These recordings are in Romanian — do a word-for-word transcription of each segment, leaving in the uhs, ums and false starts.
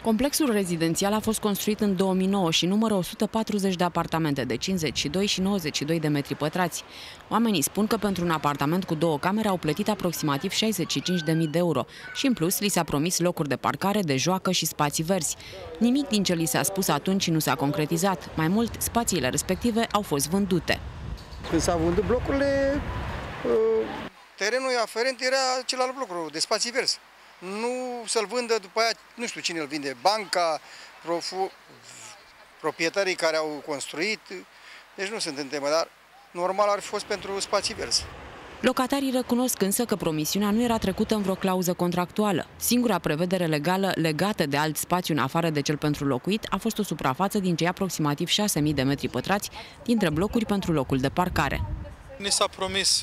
Complexul rezidențial a fost construit în două mii nouă și numără o sută patruzeci de apartamente de cincizeci și doi și nouăzeci și doi de metri pătrați. Oamenii spun că pentru un apartament cu două camere au plătit aproximativ șaizeci și cinci de mii de euro și în plus li s-a promis locuri de parcare, de joacă și spații verzi. Nimic din ce li s-a spus atunci nu s-a concretizat. Mai mult, spațiile respective au fost vândute. Când s-au vândut blocurile, terenul aferent era celălalt bloc de spații verzi. Nu să-l vândă după aia, nu știu cine îl vinde, banca, profu, proprietarii care au construit, deci nu sunt în temă, dar normal ar fi fost pentru spații verzi. Locatarii recunosc însă că promisiunea nu era trecută în vreo clauză contractuală. Singura prevedere legală legată de alt spațiu în afară de cel pentru locuit a fost o suprafață din cei aproximativ șase mii de metri pătrați dintre blocuri pentru locul de parcare. Ni s-a promis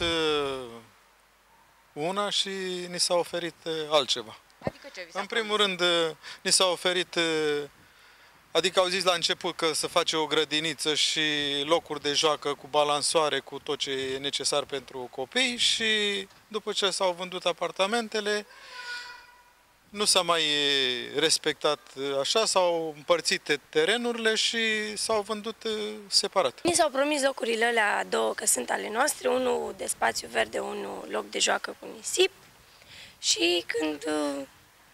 una și ni s-a oferit altceva. Adică ce vi s-a În primul rând, ni s-a oferit, adică au zis la început că să face o grădiniță și locuri de joacă cu balansoare, cu tot ce e necesar pentru copii și după ce s-au vândut apartamentele, nu s-a mai respectat așa, s-au împărțit terenurile și s-au vândut separat. Ni s-au promis locurile alea două, că sunt ale noastre, unul de spațiu verde, unul loc de joacă cu nisip. Și când uh,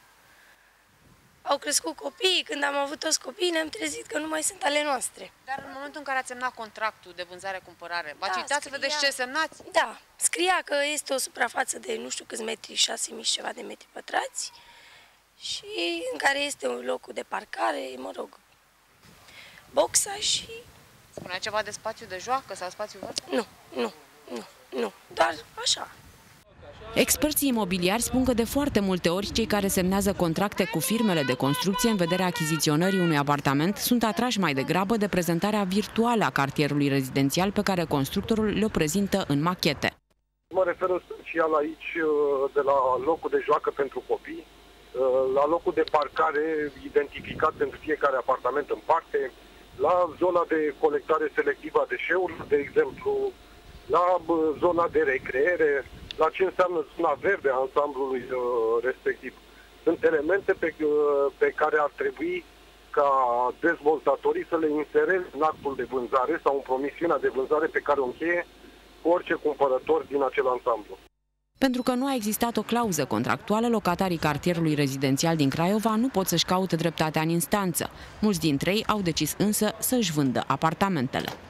au crescut copiii, când am avut toți copiii, ne-am trezit că nu mai sunt ale noastre. Dar în momentul în care ați semnat contractul de vânzare-cumpărare, v-ați Da, uitat să scria- vedeți ce semnați? Da, scria că este o suprafață de nu știu câți metri, șase mii și ceva de metri pătrați, și în care este un loc de parcare, mă rog, boxa și... Spunea ceva de spațiu de joacă sau spațiu verde? Nu, nu, nu, nu, doar așa. Experții imobiliari spun că de foarte multe ori cei care semnează contracte cu firmele de construcție în vederea achiziționării unui apartament sunt atrași mai degrabă de prezentarea virtuală a cartierului rezidențial pe care constructorul le-o prezintă în machete. Mă refer în special aici de la locul de joacă pentru copii, la locul de parcare identificat pentru fiecare apartament în parte, la zona de colectare selectivă a deșeurilor, de exemplu, la zona de recreere, la ce înseamnă zona verde a ansamblului respectiv. Sunt elemente pe, pe care ar trebui ca dezvoltatorii să le insereze în actul de vânzare sau în promisiunea de vânzare pe care o încheie cu orice cumpărător din acel ansamblu. Pentru că nu a existat o clauză contractuală, locatarii cartierului rezidențial din Craiova nu pot să-și caute dreptatea în instanță. Mulți dintre ei au decis însă să-și vândă apartamentele.